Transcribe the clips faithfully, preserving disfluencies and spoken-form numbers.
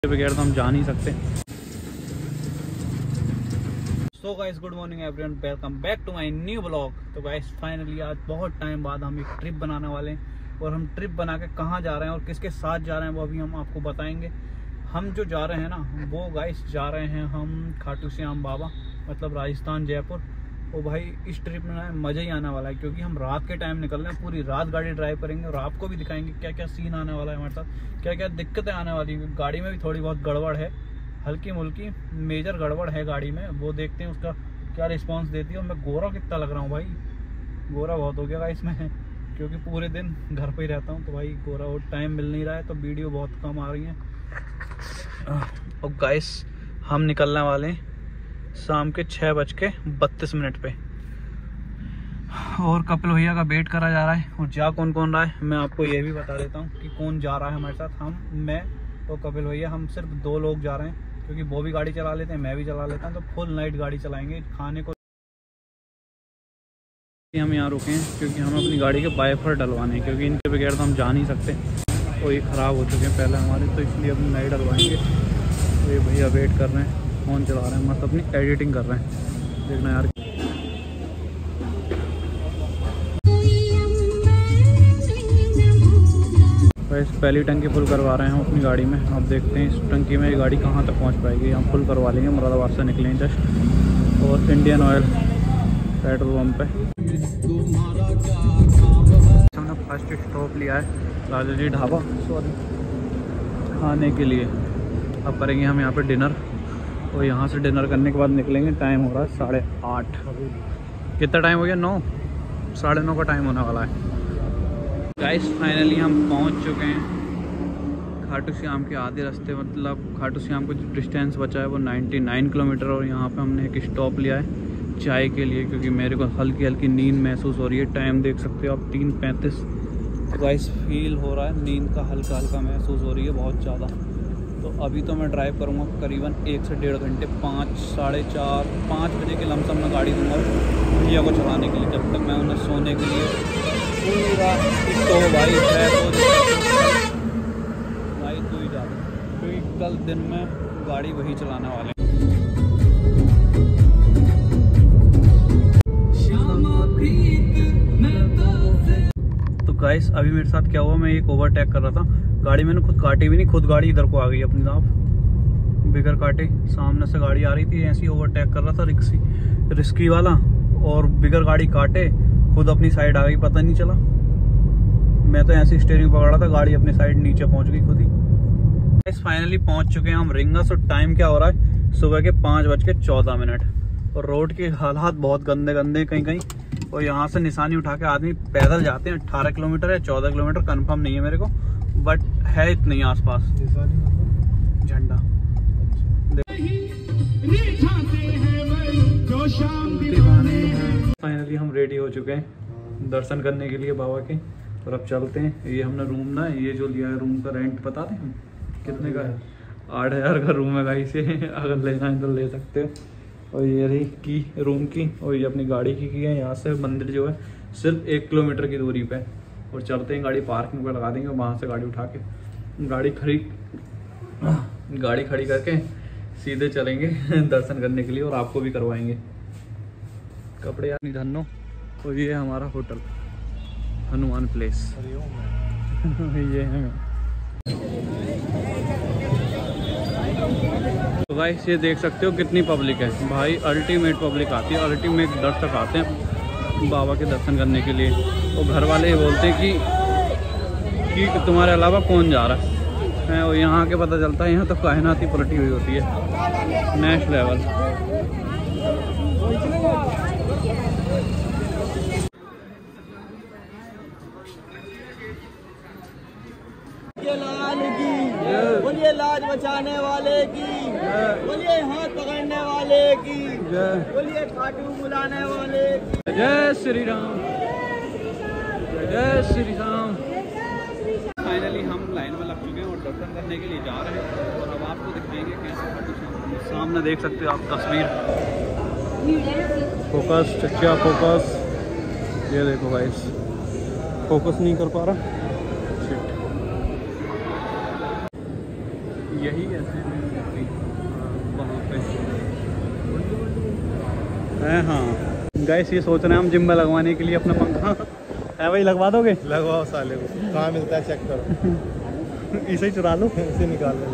बगैर तो हम जा नहीं सकते। So guys, good morning everyone, welcome back to my new blog. तो गाइस फाइनली आज बहुत टाइम बाद हम एक ट्रिप बनाने वाले हैं और हम ट्रिप बना के कहाँ जा रहे हैं और किसके साथ जा रहे हैं वो अभी हम आपको बताएंगे। हम जो जा रहे हैं ना वो गाइस जा रहे हैं हम खाटू श्याम बाबा, मतलब राजस्थान जयपुर। और भाई इस ट्रिप में मज़ा ही आने वाला है क्योंकि हम रात के टाइम निकल रहे हैं, पूरी रात गाड़ी ड्राइव करेंगे और आपको भी दिखाएंगे क्या क्या सीन आने वाला है हमारे साथ, क्या क्या दिक्कतें आने वाली हैं। गाड़ी में भी थोड़ी बहुत गड़बड़ है, हल्की मुल्की मेजर गड़बड़ है गाड़ी में, वो देखते हैं उसका क्या रिस्पांस देती है। और मैं गोरा कितना लग रहा हूँ भाई, गोरा बहुत हो गया इसमें क्योंकि पूरे दिन घर पे ही रहता हूँ तो भाई गोरा और टाइम मिल नहीं रहा है तो वीडियो बहुत कम आ रही है। और गाइस हम निकलने वाले हैं शाम के छः बज के बत्तीस मिनट पे और कपिल भैया का वेट करा जा रहा है। और जा कौन कौन रहा है मैं आपको ये भी बता देता हूँ कि कौन जा रहा है हमारे साथ। हम मैं और कपिल भैया, हम सिर्फ दो लोग जा रहे हैं क्योंकि वो भी गाड़ी चला लेते हैं, मैं भी चला लेता हूँ, तो फुल नाइट गाड़ी चलाएंगे। खाने को हम यहाँ रुके हैं क्योंकि हम अपनी गाड़ी के वाइपर डलवाने हैं क्योंकि इनके बगैर तो हम जा नहीं सकते और ये ख़राब हो चुके हैं पहले हमारे, तो इसलिए अपनी नाइट डलवाएंगे। तो ये भैया वेट कर रहे हैं, फ़ोन चला रहे हैं, मस्त अपनी एडिटिंग कर रहे हैं। देखना यार वैसे पहली टंकी फुल करवा रहे हैं हम अपनी गाड़ी में। अब देखते हैं इस टंकी में ये गाड़ी कहाँ तक पहुँच पाएगी। हम फुल करवा लेंगे, मुरादाबाद से निकलेंगे जस्ट। और इंडियन ऑयल पेट्रोल पंप पे हमने फर्स्ट स्टॉप लिया है राजा जी ढाबा सॉरी खाने के लिए। अब करेंगे हम यहाँ पे डिनर और यहाँ से डिनर करने के बाद निकलेंगे। टाइम हो रहा है साढ़े आठ, कितना टाइम हो गया? नौ, साढ़े नौ का टाइम होने वाला है। गाइस फाइनली हम पहुँच चुके हैं खाटू श्याम के आधे रास्ते, मतलब खाटू श्याम को जो डिस्टेंस बचा है वो निन्यानवे किलोमीटर। और यहाँ पे हमने एक स्टॉप लिया है चाय के लिए क्योंकि मेरे को हल्की हल्की नींद महसूस हो रही है। टाइम देख सकते हो आप तीन पैंतीस। तो गाइस फील हो रहा है नींद का हल्का हल्का महसूस हो रही है बहुत ज़्यादा। तो अभी तो मैं ड्राइव करूँगा करीबन एक से डेढ़ घंटे, पाँच साढ़े चार पाँच बजे के लमसम में गाड़ी दूँगा भैया को चलाने के लिए, जब तक मैं उन्हें सोने के लिए पूरा तो भाई है तो भाई तू ही जा क्योंकि कल दिन में गाड़ी वही चलाने वाले हैं। तो गाइस अभी मेरे साथ क्या हुआ, मैं एक ओवरटेक कर रहा था, गाड़ी मैंने खुद काटी भी नहीं, खुद गाड़ी इधर को आ गई अपनी आप बिगर काटे। सामने से गाड़ी आ रही थी, ऐसी ओवरटेक कर रहा था रिक्सी रिस्की वाला और बिगर गाड़ी काटे खुद अपनी साइड आ गई, पता नहीं चला। मैं तो ऐसे स्टीयरिंग पकड़ रहा था, गाड़ी अपनी साइड नीचे पहुंच गई खुद ही। गाइस फाइनली पहुंच चुके हैं हम रिंगस और टाइम क्या हो रहा है सुबह के पाँच बज के चौदह मिनट। और रोड के हालात बहुत गंदे गंदे कहीं कहीं, और यहाँ से निशानी उठा के आदमी पैदल जाते हैं। अट्ठारह किलोमीटर या चौदह किलोमीटर कंफर्म नहीं है मेरे को, बट है इतनी आसपास। झंडा फाइनली हम रेडी हो चुके हैं दर्शन करने के लिए बाबा के, और अब चलते हैं। ये हमने रूम ना, ये जो लिया है रूम का रेंट बता दें हम कितने का है? आठ हज़ार का रूम है भाई से, अगर लेना है तो ले सकते हो। और ये रही की रूम की, और ये अपनी गाड़ी की की है। यहाँ से मंदिर जो है सिर्फ एक किलोमीटर की दूरी पे, और चलते हैं गाड़ी पार्किंग पर लगा देंगे, वहाँ से गाड़ी उठा के गाड़ी खड़ी गाड़ी खड़ी करके सीधे चलेंगे दर्शन करने के लिए, और आपको भी करवाएंगे कपड़े यार निधनो। और ये हमारा होटल हनुमान प्लेस ये है। तो गाइस ये देख सकते हो कितनी पब्लिक है भाई, अल्टीमेट पब्लिक आती है, अल्टीमेट दर्शक आते हैं बाबा के दर्शन करने के लिए। तो घर वाले ये बोलते हैं कि कि तुम्हारे अलावा कौन जा रहा है, और यहाँ के पता चलता है यहाँ तो कायनात ही पलटी हुई होती है नेक्स्ट लेवल। बोलिए लाज बचाने वाले की, बोलिए हाथ पकड़ने वाले की, बोलिए खाटू बुलाने वाले की। जय श्री राम, जय श्री राम। फाइनली हम लाइन में लग चुके हैं और दर्शन करने के लिए जा रहे हैं, और अब आपको दिखाएंगे कैसे खाटू श्याम। सामने देख सकते हो आप तस्वीर, फोकस चचा फोकस, ये देखो गाइस फोकस नहीं कर पा रहा। ये यही है वहाँ पे है। हाँ गाइस, ये सोच रहे हैं हम जिम में लगवाने के लिए अपना पंखा है भाई, लगवा दोगे? लगवाओ साले को, कहाँ मिलता है चेक करो। इसे ही चुरा लो, इसे निकाल लो।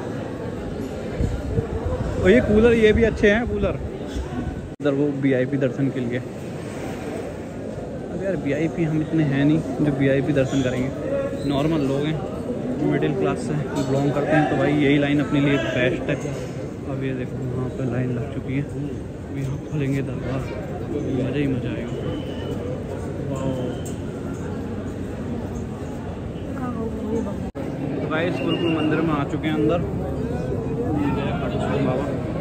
और ये कूलर, ये भी अच्छे हैं कूलर। इधर वो वीआईपी दर्शन के लिए। अब यार वीआईपी हम इतने हैं नहीं जो वीआईपी दर्शन करेंगे, नॉर्मल लोग हैं, मिडिल क्लास से बिलोंग करते हैं, तो भाई यही लाइन अपने लिए बेस्ट है। अब ये देखो वहाँ पर लाइन लग चुकी है, अब यहाँ खोलेंगे दरबार, मज़ा ही मज़ा आएगा। तो भाई गुरुकुल मंदिर में आ चुके हैं अंदर। बाबा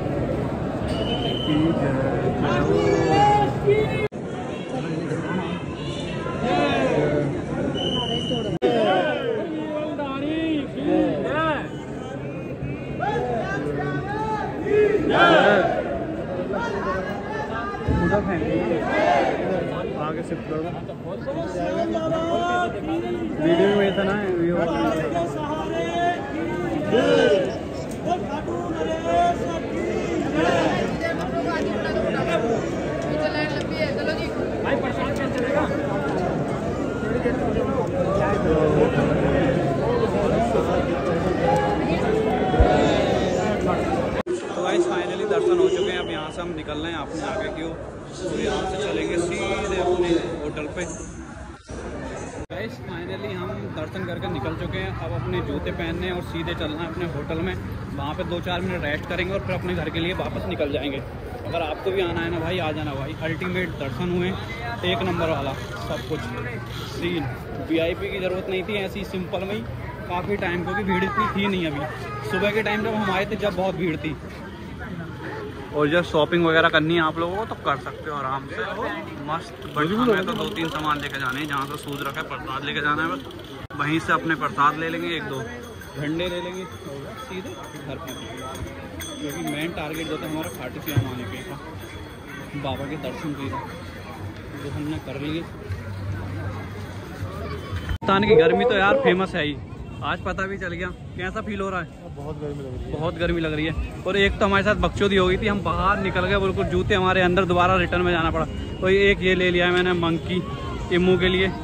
आगे शिफ्ट करो, वीडियो में था ना फाइनली दर्शन हो चुके हैं। अब यहाँ से हम निकल रहे हैं अपने आगे क्यों, तो यहाँ से चलेंगे सीधे अपने होटल पे। गाइस फाइनली हम दर्शन करके निकल चुके हैं। अब अपने जूते पहनने और सीधे चलना है अपने होटल में, वहाँ पे दो चार मिनट रेस्ट करेंगे और फिर अपने घर के लिए वापस निकल जाएंगे। अगर आपको भी आना है ना भाई, आ जाना भाई, अल्टीमेट दर्शन हुए, एक नंबर वाला सब कुछ सीन। वीआईपी की ज़रूरत नहीं थी, ऐसी सिंपल में ही काफ़ी टाइम, क्योंकि भीड़ इतनी थी नहीं। अभी सुबह के टाइम जब हम आए थे जब बहुत भीड़ थी। और जब शॉपिंग वगैरह करनी है आप लोगों को तो कर सकते हो आराम से, मस्त। बट हमें तो दो तीन सामान लेके जाने हैं, जहाँ से सूझ रखा है प्रसाद लेके जाना है, बस वहीं से अपने प्रसाद ले लेंगे, एक दो झंडे ले लेंगे और सीधे घर पहुँचेंगे। क्योंकि मेन टारगेट जो था हमारा खाटू श्याम आने के था, बाबा के दर्शन के था, जो हमने कर लिए। राजस्थान की गर्मी तो यार फेमस है ही, आज पता भी चल गया। कैसा फील हो रहा है? बहुत गर्मी लग रही है, बहुत गर्मी लग रही है। और एक तो हमारे साथ बकचोदी हो गई थी, हम बाहर निकल गए बिल्कुल, जूते हमारे अंदर, दोबारा रिटर्न में जाना पड़ा। तो एक ये ले लिया है मैंने मंकी इमू के लिए,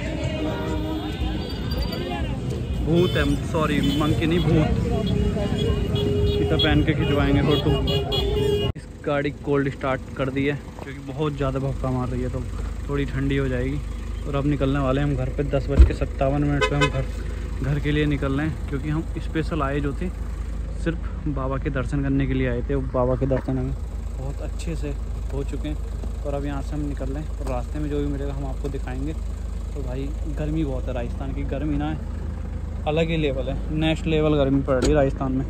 भूत है, सॉरी मंकी नहीं भूत, इसे पहन के खिंचवाएंगे फोटो। इस गाड़ी कोल्ड स्टार्ट कर दी है क्योंकि बहुत ज़्यादा भक्का मार रही है, तो थोड़ी ठंडी हो जाएगी। और अब निकलने वाले हैं हम घर पे, दस बज के सत्तावन मिनट पर हम घर घर के लिए निकल रहे हैं। क्योंकि हम स्पेशल आए जो थे सिर्फ बाबा के दर्शन करने के लिए आए थे। बाबा के दर्शन हमें बहुत अच्छे से हो चुके हैं और अब यहाँ से हम निकल रहे हैं और रास्ते में जो भी मिलेगा हम आपको दिखाएंगे। तो भाई गर्मी बहुत है, राजस्थान की गर्मी ना अलग ही लेवल है, नेक्स्ट लेवल गर्मी पड़ रही है राजस्थान में।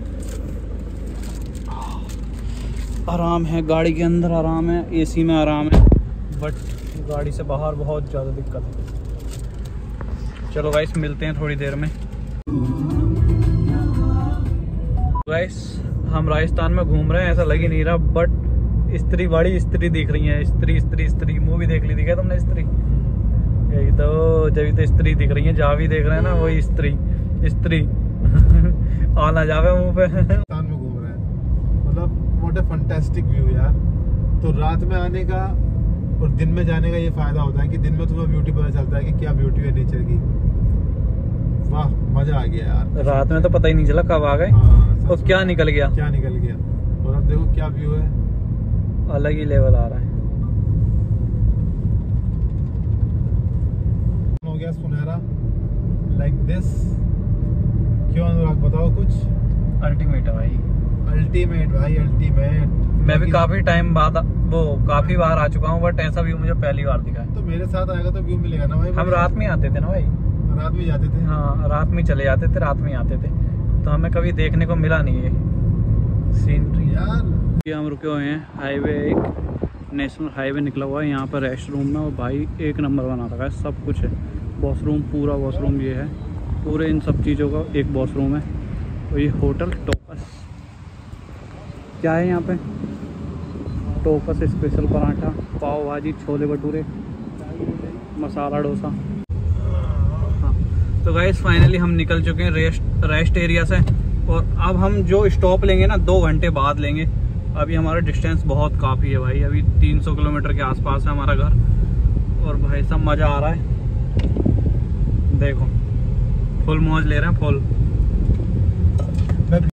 आराम है गाड़ी के अंदर, आराम है एसी में, आराम है, बट गाड़ी से बाहर बहुत ज़्यादा दिक्कत है। चलो गाइस मिलते हैं थोड़ी देर में। गाइस हम राजस्थान में घूम रहे हैं, ऐसा लग ही नहीं रहा, बट स्त्री बड़ी स्त्री दिख रही है, स्त्री स्त्री स्त्री। मूवी देख ली थी क्या तुमने स्त्री? यही तो, जब तो स्त्री दिख रही है, जहाँ भी देख रहे हैं ना वही स्त्री स्त्री आना जावे मुँह पे। राजस्थान में घूम रहे हैं, मतलब व्हाट अ फैंटास्टिक व्यू यार। तो रात में आने का और दिन में जाने का ये फायदा होता है कि दिन में तुम्हें ब्यूटी पता चलता है कि क्या ब्यूटी है नेचर की। वाह मजा आ गया यार, रात में तो पता ही नहीं चला कब आ गए और क्या निकल गया क्या निकल गया। और अब देखो क्या व्यू है, अलग ही लेवल आ रहा है। हो गया सुनहरा लाइक दिस। क्यों अनुराग बताओ कुछ? अल्टीमेट है भाई, अल्टीमेट भाई अल्टीमेट। मैं भी काफी टाइम बाद, वो काफी बार आ चुका हूँ, बट ऐसा व्यू मुझे पहली बार दिखा है। तो मेरे साथ आएगा तो व्यू मिलेगा ना भाई। हम रात में आते थे ना भाई, रात में जाते थे। हाँ रात में चले जाते थे, रात में आते थे, तो हमें कभी देखने को मिला नहीं है सीनरी यार। ये हम रुके हुए हैं हाईवे, एक नेशनल हाईवे निकला हुआ है, यहाँ पर रेस्ट रूम में, और भाई एक नंबर बना रखा है, सब कुछ है। वॉशरूम, पूरा वॉशरूम ये है, पूरे इन सब चीज़ों का एक वॉशरूम है। और ये होटल टोकस, क्या है यहाँ पे? टोकस स्पेशल पराठा, पाव भाजी, छोले भटूरे, मसाला डोसा। हाँ तो गाइस फाइनली हम निकल चुके हैं रेस्ट रेस्ट एरिया से और अब हम जो स्टॉप लेंगे ना दो घंटे बाद लेंगे। अभी हमारा डिस्टेंस बहुत काफ़ी है भाई, अभी तीन सौ किलोमीटर के आसपास है हमारा घर। और भाई सब मज़ा आ रहा है, देखो फुल मौज ले रहे हैं फुल।